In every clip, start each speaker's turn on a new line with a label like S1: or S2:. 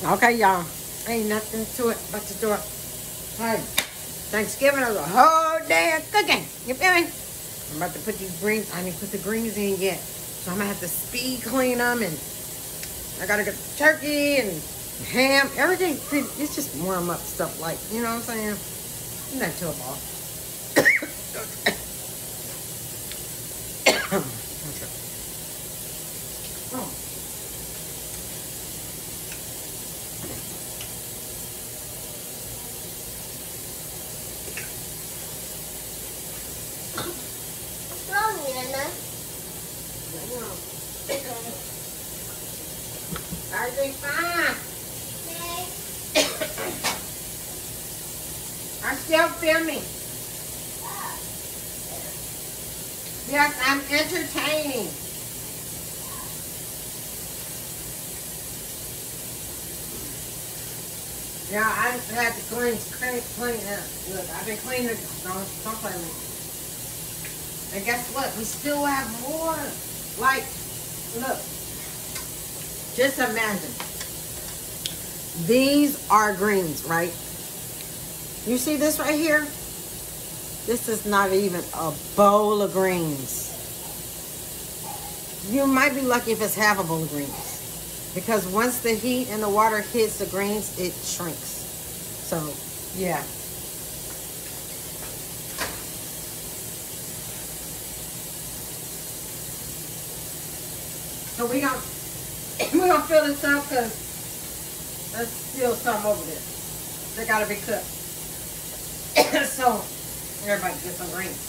S1: Okay, y'all. Ain't nothing to it but to do it. Hey, Thanksgiving is a whole day of cooking. You feel me? I'm about to put these greens. I didn't put the greens in yet. So I'm going to have to speed clean them. And I got to get the turkey and ham. Everything. It's just warm up stuff like, you know what I'm saying? Not too ball. Oh. Everything's fine. I'm still filming. Yes, I'm entertaining. Yeah, I had to clean. Look, I've been cleaning. Don't play with me. And guess what? We still have more. Like, look. Just imagine. These are greens, right? You see this right here? This is not even a bowl of greens. You might be lucky if it's half a bowl of greens. Because once the heat and the water hits the greens, it shrinks. So, yeah. So we're gonna fill this up because there's still some over there. They gotta be cooked. So everybody get some greens.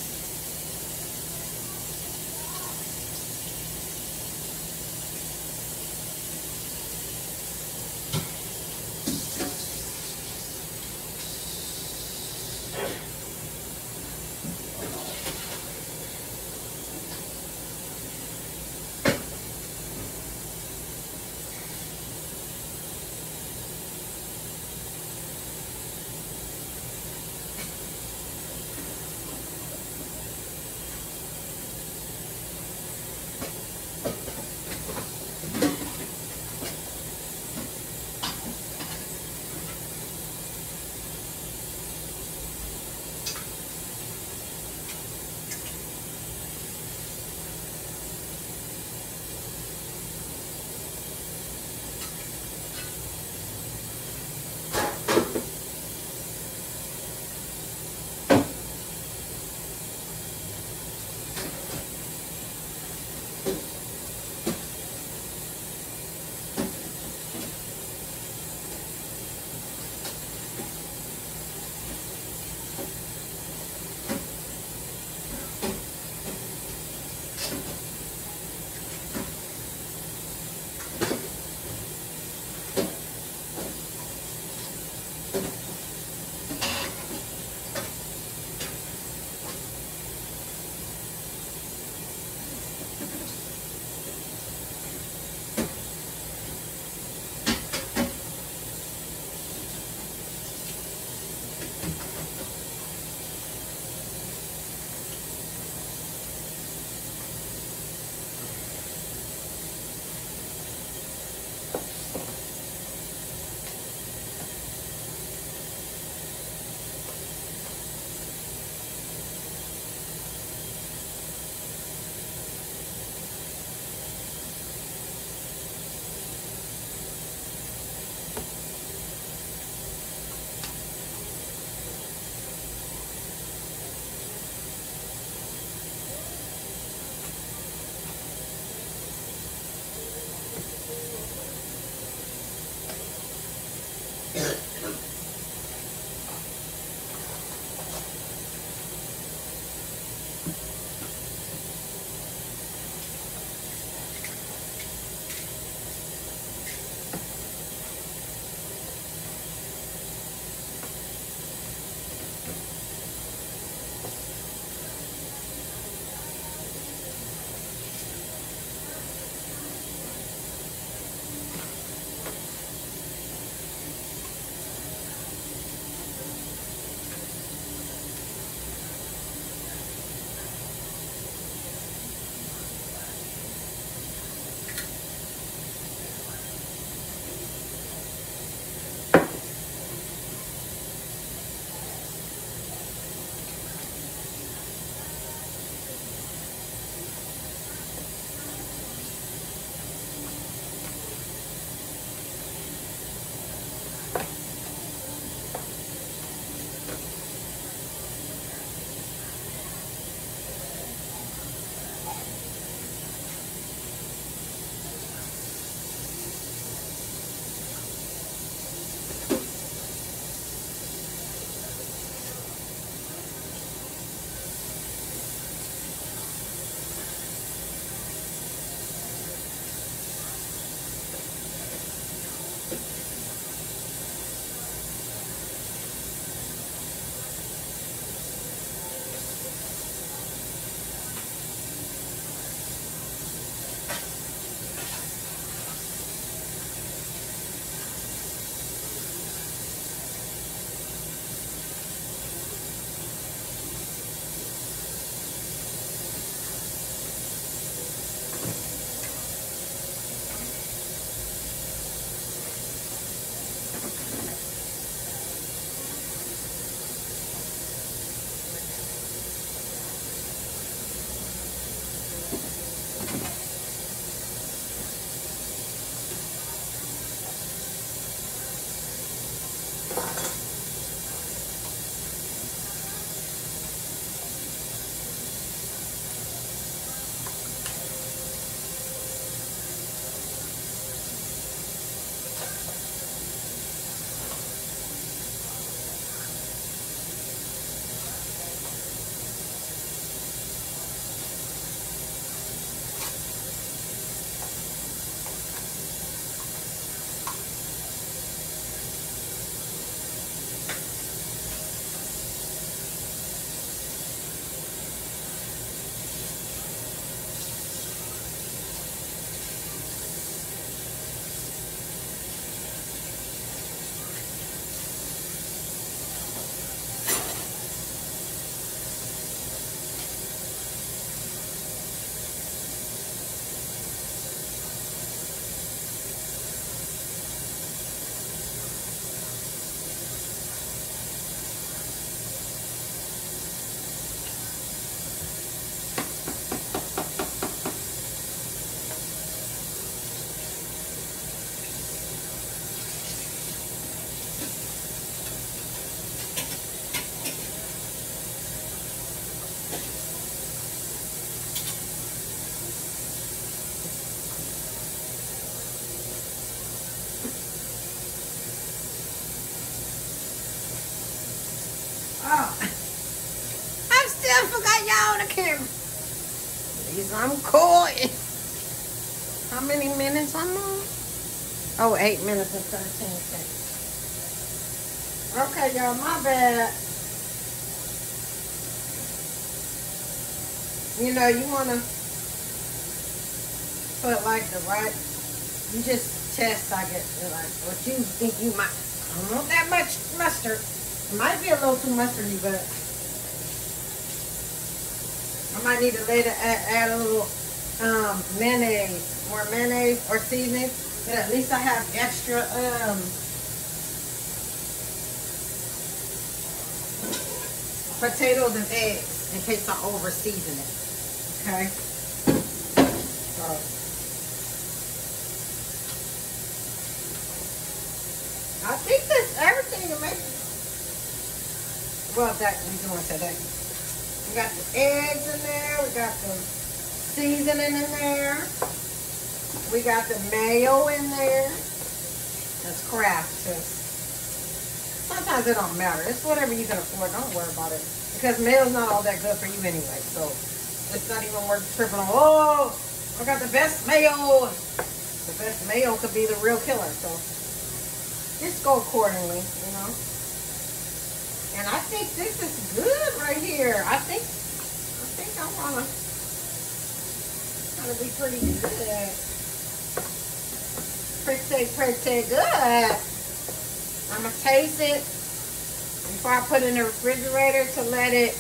S1: Oh, I still forgot y'all on the camera. At least I'm cool. How many minutes I'm on? Oh, 8 minutes and 13 seconds. Okay, y'all, my bad. You know, you want to put like the right, you just test, I guess, like what you think you might. I don't want that much mustard. It might be a little too mustardy, but I might need to later add a little mayonnaise, more mayonnaise or seasoning, but at least I have extra potatoes and eggs in case I over season it. Okay. So I think that's everything to make. Well, that we're doing today. We got the eggs in there. We got the seasoning in there. We got the mayo in there. That's Kraft, sis. Sometimes it don't matter. It's whatever you can afford. Don't worry about it. Because mayo's not all that good for you anyway. So it's not even worth tripping on. Oh, I got the best mayo. The best mayo could be the real killer. So just go accordingly, you know. And I think this is good right here. I think I wanna be pretty good. Pretty good. I'm gonna taste it before I put it in the refrigerator to let it,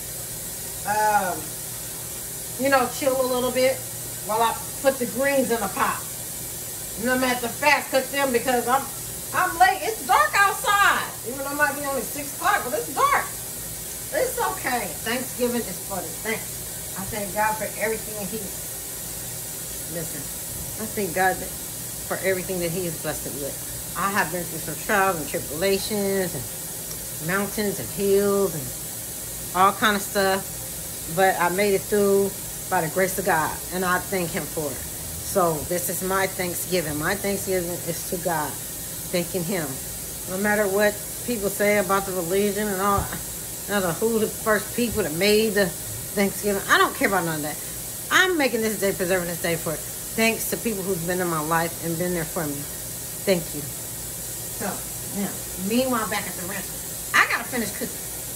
S1: you know, chill a little bit while I put the greens in the pot. And I'm at the fast cook them because I'm late. It's dark outside. Even though it might be only 6 o'clock, but it's dark. It's okay. Thanksgiving is for the thanks. I thank God for everything that He. Listen, I thank God for everything that He has blessed me with. I have been through some trials and tribulations and mountains and hills and all kind of stuff, but I made it through by the grace of God, and I thank Him for it. So this is my Thanksgiving. My Thanksgiving is to God, thanking Him. No matter what people say about the religion and all, who the first people that made the Thanksgiving, I don't care about none of that. I'm making this day, preserving this day for thanks to people who've been in my life and been there for me. Thank you. So, now, meanwhile, back at the restaurant, I gotta finish cooking.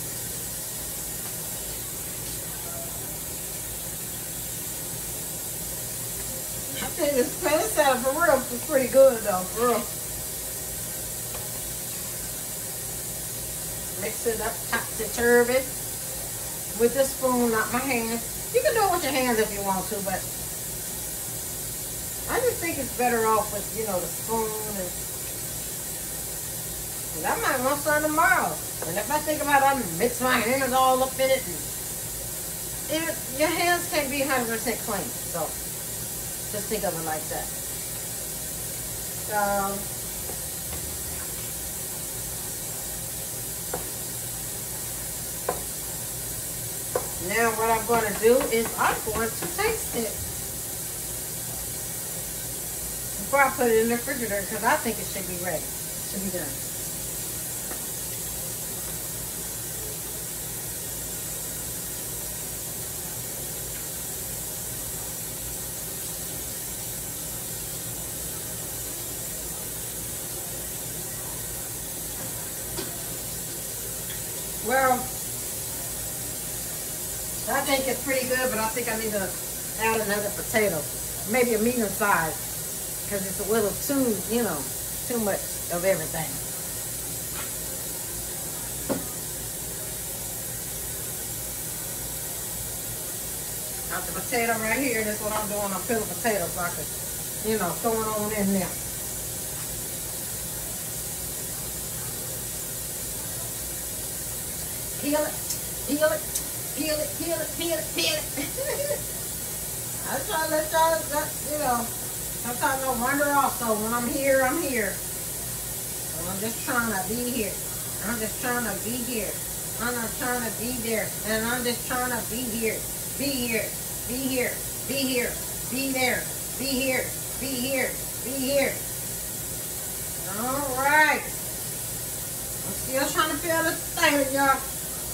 S1: I think this salad for real is pretty good though, for real. Mix it up topsy-turvy with the spoon, not my hands. You can do it with your hands if you want to, but I just think it's better off with, you know, the spoon. And I might want some tomorrow. And if I think about it, I mix my hands all up in it. And your hands can't be 100% clean. So just think of it like that. So now what I'm going to do is I'm going to taste it before I put it in the refrigerator because I think it should be ready. It should be done. Well, I think it's pretty good, but I think I need to add another potato. Maybe a medium size, because it's a little too, you know, too much of everything. Got the potato right here. That's what I'm doing. I'm peeling potatoes so I can, you know, throw it on in there. Peel it, peel it, peel it, peel it, peel it, peel it. I try to let y'all, you know, sometimes I wander off, so when I'm here, I'm here. So I'm just trying to be here. I'm just trying to be here. I'm not trying to be there. And I'm just trying to be here. Be here. Be here. Be here. Be there. Be here. Be here. Be here. All right. I'm still trying to feel this thing, y'all.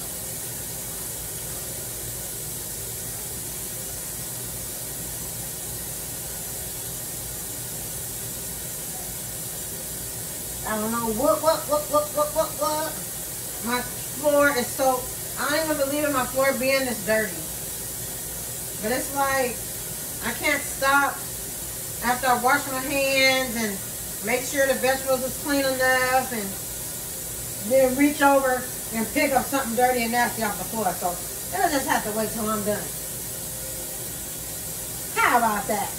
S1: I don't know what. My floor is so, I don't even believe in my floor being this dirty. But it's like, I can't stop after I wash my hands and make sure the vegetables is clean enough and then reach over and pick up something dirty and nasty off the floor. So it'll just have to wait till I'm done. How about that?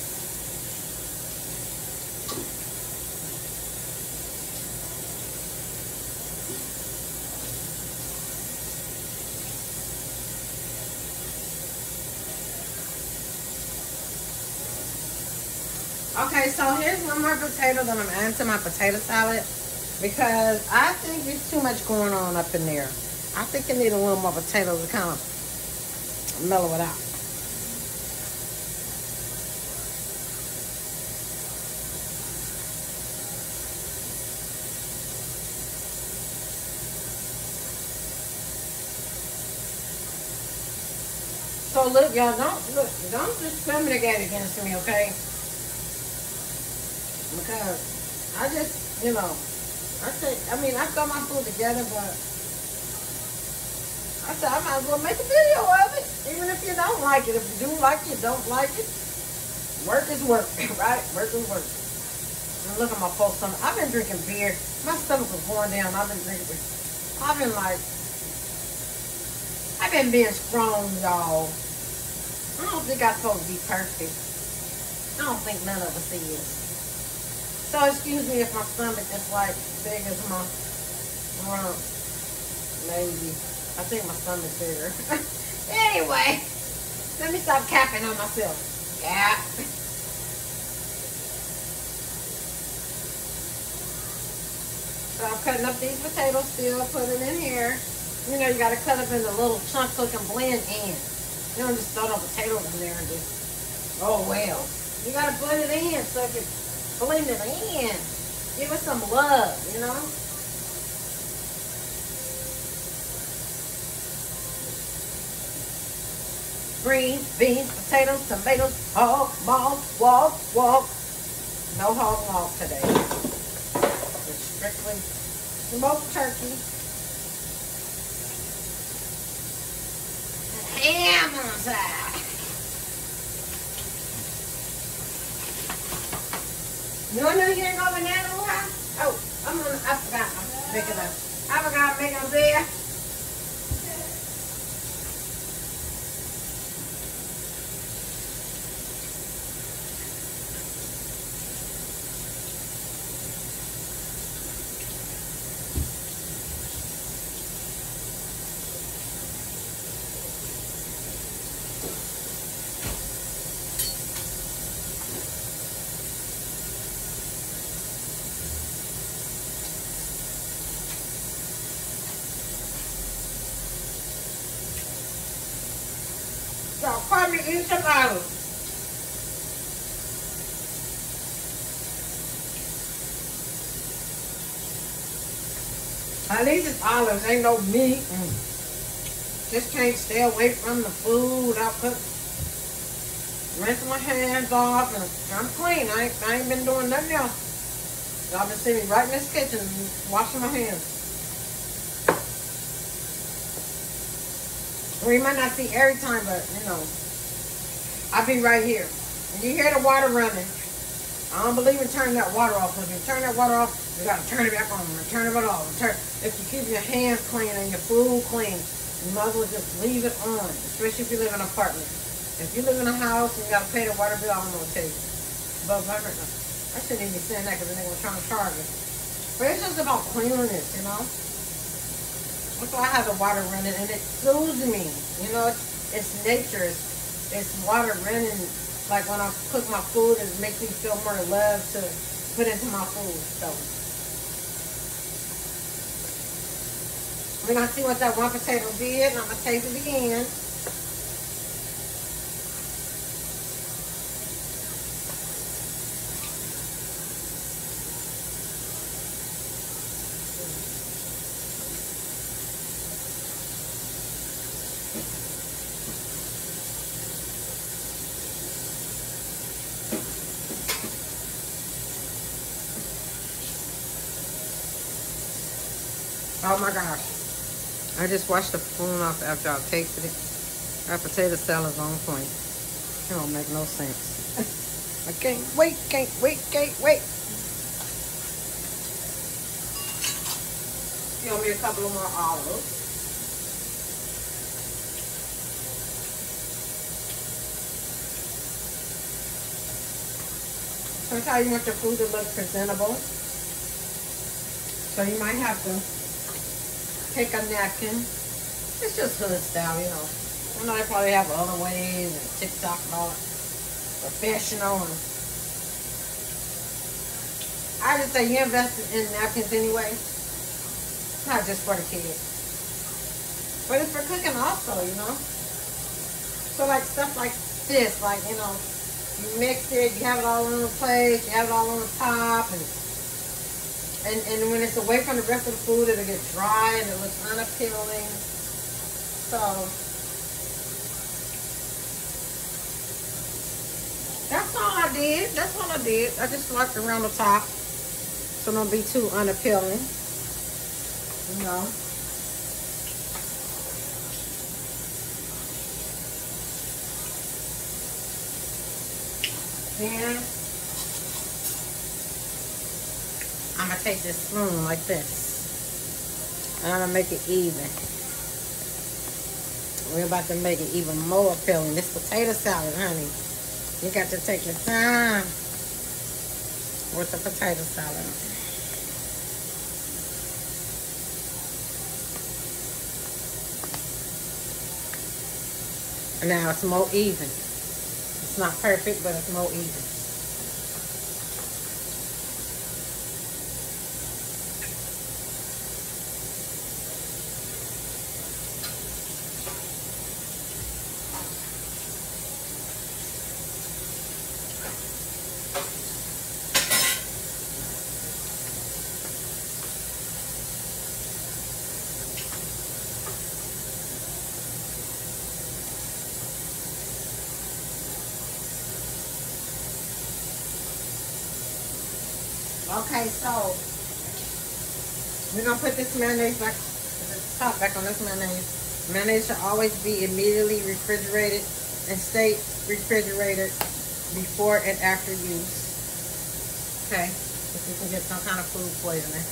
S1: Okay, so here's one more potato that I'm adding to my potato salad because I think there's too much going on up in there. I think you need a little more potatoes to kind of mellow it out. So look, y'all, don't discriminate against me, okay? Because I just, you know, I throw my food together, but I said I might as well make a video of it, even if you don't like it. If you do like it, don't like it, work is work, right? Work is work. And look at my full stomach. I've been drinking beer. My stomach was going down. I've been being strong, y'all. I don't think I'm supposed to be perfect. I don't think none of us is. So excuse me if my stomach is like big as my rump. Maybe. I think my stomach's bigger. Anyway, let me stop capping on myself. Yeah. So I'm cutting up these potatoes still, putting it in here. You know, you gotta cut up into little chunks so it can blend in. You don't just throw no potatoes in there and just, oh well. You gotta blend it in so it can blend it in. Give it some love, you know? Greens, beans, potatoes, tomatoes, hog, mauled, walk. No hog mauled today. Just strictly smoked turkey. And ham on the side. You know you didn't go banana high? Oh, I forgot I'm making a beer. So, pardon me, eat some olives. At least it's olives, ain't no meat. Just can't stay away from the food. Rinse my hands off, and I'm clean. I ain't been doing nothing else. Y'all been seeing me right in this kitchen, washing my hands. Well, you might not see every time, but, you know, I'll be right here. When you hear the water running, I don't believe in turning that water off. Because if you turn that water off, you got to turn it back on and turn it off. If you keep your hands clean and your food clean, you might as well just leave it on, especially if you live in an apartment. If you live in a house and you got to pay the water bill, I'm going to tell you. But I shouldn't even be saying that because they're going to try to charge us. But it's just about cleanliness, you know. That's why I have the water running, and it soothes me. You know, it's nature. It's water running. Like when I cook my food, it makes me feel more love to put into my food. So we're gonna see what that one potato did, and I'm gonna taste it again. Oh my gosh. I just washed the spoon off after I tasted it. Our potato salad's on point. It don't make no sense. I can't wait, can't wait, can't wait. Give me a couple of more olives. Sometimes you want your food to look presentable. So you might have to take a napkin. It's just hood style, you know. I know they probably have other ways and TikTok and all that. Professional. And I just say you invest in napkins anyway. Not just for the kids. But it's for cooking also, you know. So like stuff like this, like, you know, you mix it, you have it all on the plate, you have it all on the top, and when it's away from the rest of the food, it'll get dry and it looks unappealing. So that's all I did. That's all I did. I just slapped around the top so it don't be too unappealing. You know. Then I'm gonna take this spoon like this. And I'm gonna make it even. We're about to make it even more appealing. This potato salad, honey. You got to take your time with the potato salad. And now it's more even. It's not perfect, but it's more even. Okay, so we're gonna put this mayonnaise back, the top back on this mayonnaise. Mayonnaise should always be immediately refrigerated and stay refrigerated before and after use. Okay, if you can get some kind of food poisoning.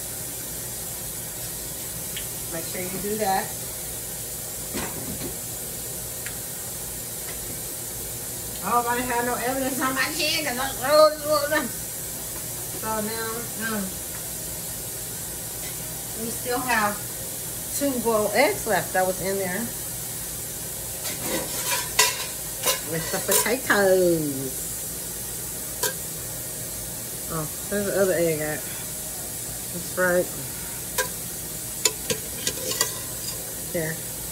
S1: Make sure you do that. I hope I didn't have no evidence on my chin because so now, we still have 2 boiled eggs left that was in there with the potatoes. Oh, there's the other egg at. That's right. There.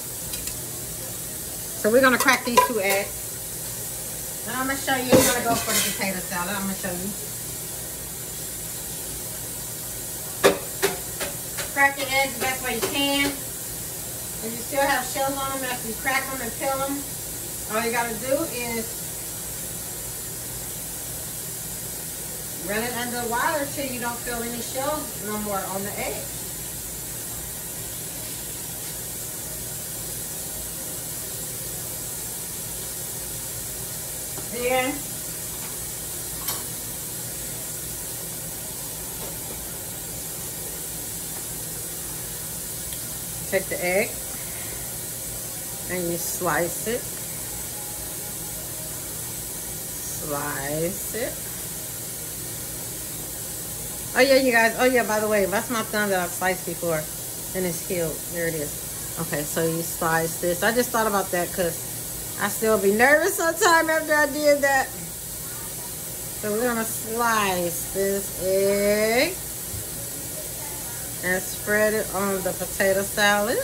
S1: So we're gonna crack these 2 eggs. And I'm gonna show you. I'm gonna go for the potato salad. I'm gonna show you. Crack your eggs the best way you can. If you still have shells on them after you crack them and peel them, all you gotta do is run it under the water till you don't feel any shells no more on the egg. Then take the egg and you slice it. Slice it. Oh yeah, you guys. Oh yeah, by the way, that's my thumb that I've sliced before and it's healed. There it is. Okay, so you slice this. I just thought about that because I still be nervous sometime after I did that. So we're gonna slice this egg and spread it on the potato salad.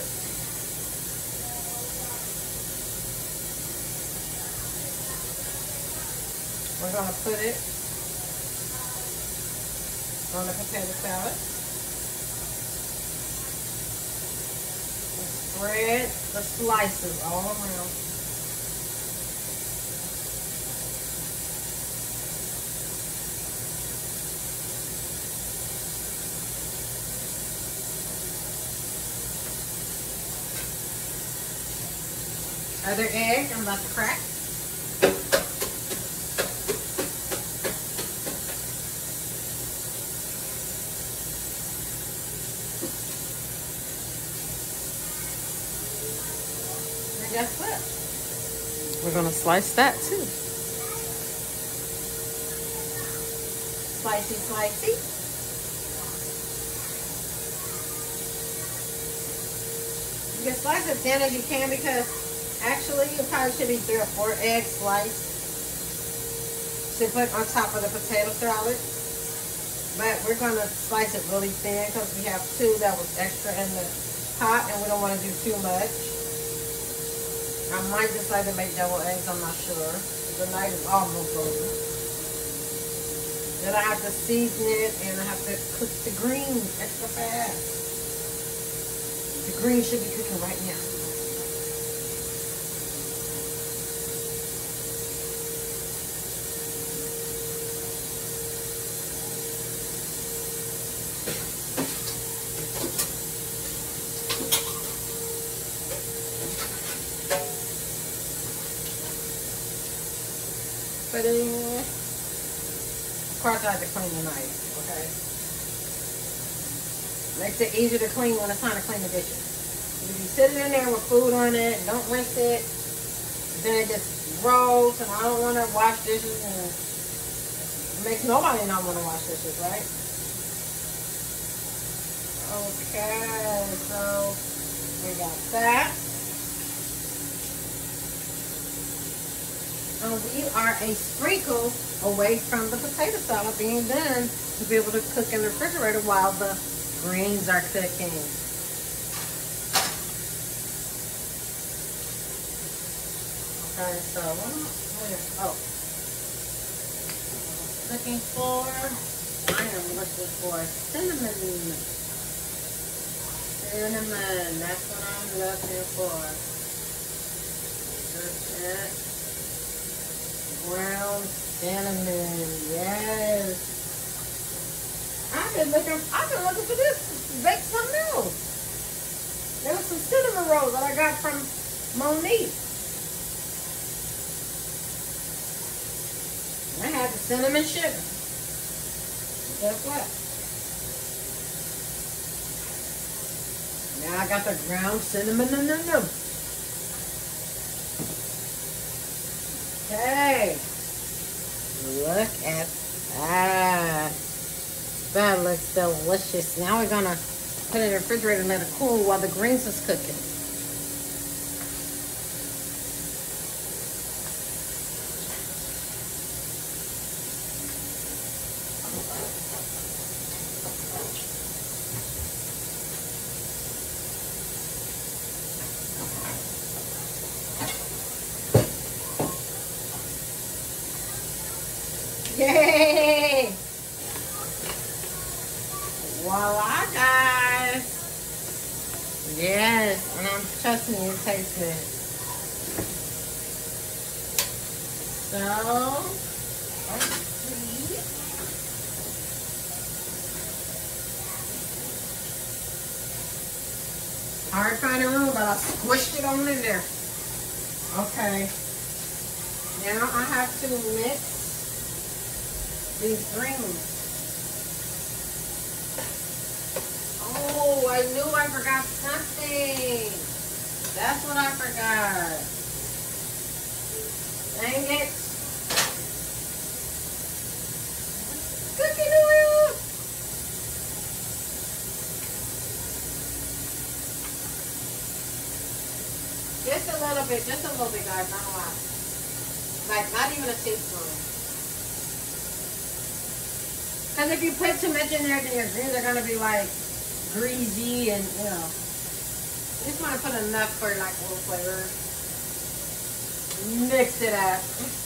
S1: We're gonna put it on the potato salad. And spread the slices all around. Other egg I'm about to crack. And guess what? We're gonna slice that too. Slicey, slicey. You can slice it thin as you can because actually it probably should be 3 or 4 eggs sliced to put on top of the potato salad. But we're going to slice it really thin because we have 2 that was extra in the pot and we don't want to do too much. I might decide to make double eggs, I'm not sure. The night is almost over. Then I have to season it and I have to cook the greens extra fast. The greens should be cooking right now. Put it in. Of course I have to clean the knife, okay? Makes it easier to clean when it's time to clean the dishes. If you sit in there with food on it and don't rinse it, then it gets gross and I don't want to wash dishes and it makes nobody not want to wash dishes, right? Okay, so we got that. We are a sprinkle away from the potato salad being done to be able to cook in the refrigerator while the greens are cooking. Okay, so looking for, I am looking for cinnamon. Cinnamon, that's what I'm looking for. That's it. Ground cinnamon, yes. I've been looking for this to bake something else. There was some cinnamon rolls that I got from Monique. I had the cinnamon sugar. Guess what? Now I got the ground cinnamon. Okay. Look at that. That looks delicious. Now we're gonna put it in the refrigerator and let it cool while the greens is cooking. Yay! Voila, guys. Yes, and I'm trusting you tasting it. So, let's see. Hard to find a room, but I squished it on in there. Okay. Now I have to mix these greens. Oh, I knew I forgot something. That's what I forgot. Dang it. Cooking oil. Just a little bit, guys, not a lot. Like, not even a teaspoon. Because if you put too much in there, then your greens are going to be like greasy and, you know. You just want to put enough for like a little flavor. Mix it up.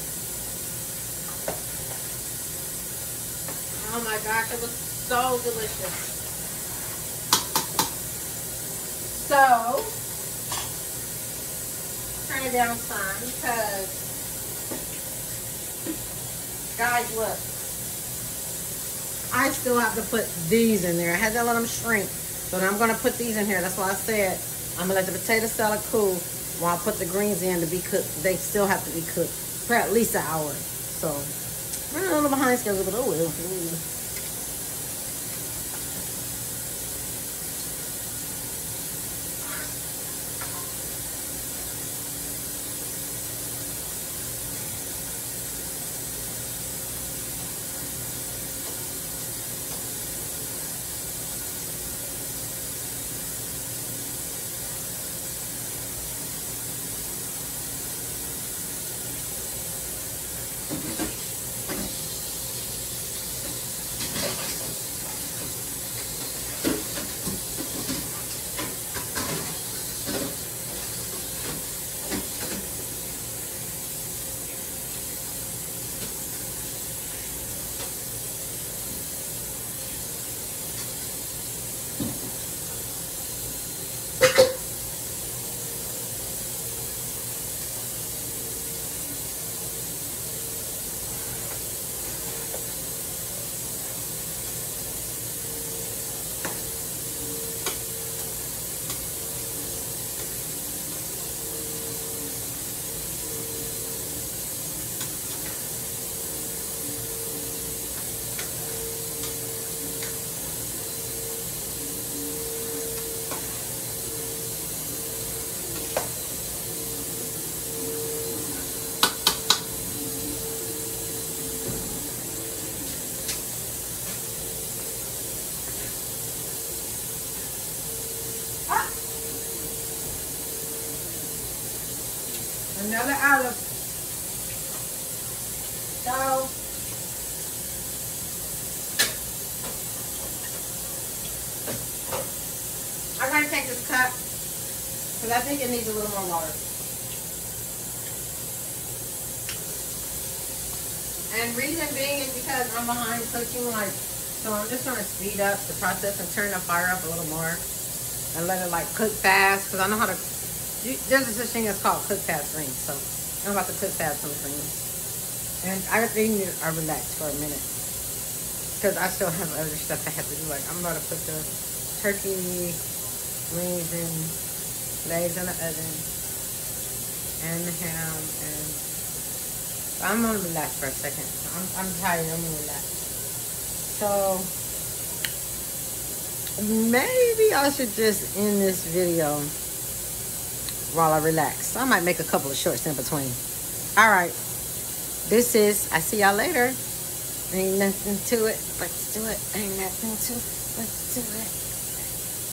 S1: Oh my gosh, it was so delicious. So, turn it down some because, guys, look. I still have to put these in there. I had to let them shrink. So now I'm going to put these in here. That's why I said I'm going to let the potato salad cool while I put the greens in to be cooked. They still have to be cooked for at least an hour. So, running a little behind schedule, but oh well. Another olive. So I'm gonna take this cup because I think it needs a little more water. And reason being is because I'm behind cooking, like, so I'm just gonna speed up the process and turn the fire up a little more and let it like cook fast, because I know how to. There's a such thing as called cook fast greens, so I'm about to cook fast some greens. And I think I relax for a minute because I still have other stuff I have to do. Like I'm about to put the turkey wings and legs in the oven and the ham, and I'm gonna relax for a second. I'm tired. I'm gonna relax. So maybe I should just end this video while I relax. I might make a couple of shorts in between. All right. This is, I see y'all later. Ain't nothing to it but to do it. Ain't nothing to it but to do it.